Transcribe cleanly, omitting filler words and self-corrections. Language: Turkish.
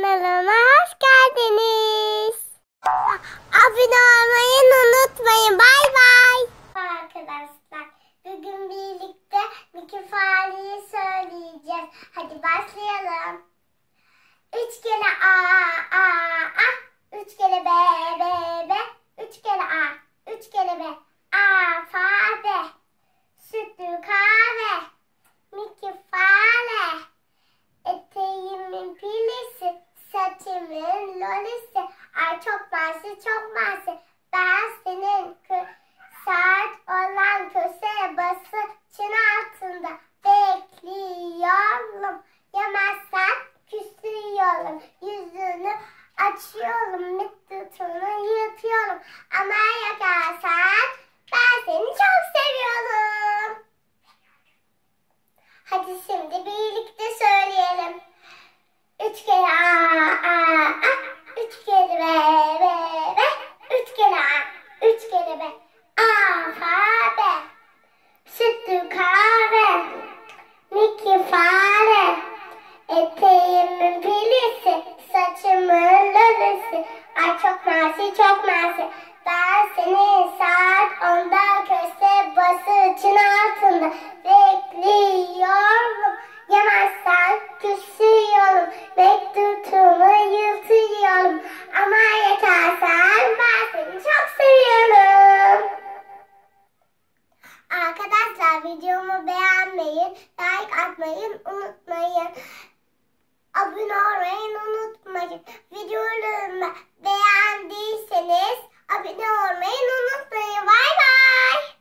kanalıma hoş geldiniz. Abone olmayı unutmayın. Bay bay. Arkadaşlar bugün birlikte MİCKEY söyleyeceğiz. Hadi başlayalım. 3 kere A, A, A. 3 kere B, B, B. 3 kere A, 3 kere B. Alfabe. Sütlü kahve. MİCKEY fare. Eteğimin pilisi, saçımın lolisi. Ay çok mersi, çok mersi. Ben senin sert olan köse bası çın altında bekliyorum. Yemezsen küsüyorum. Yüzünü açıyorum, mittutunu yırtıyorum. Ama yakarsan ben seni çok seviyorum. Hadi şimdi birlikte söyleyelim. 3 kere A, A, A. 3 kere B, B, B. 3 kere A, 3 kere B. Alfabe. Sütlü kahve. MİCKEY fare. Eteğimin pilisi, saçımın lolisi. Ay çok mersi, çok mersi. Ben seni saat 10'da köse bası çın altında bekliyorum. Yemezsen küsüyorum. Mektubumu yırtıyorum. Ama yetersen ben seni çok seviyorum. Arkadaşlar videomu beğenmeyi, like atmayı unutmayın. Abone olmayı unutmayın. Videolarımı beğendiyseniz abone olmayı unutmayın. Bay bay.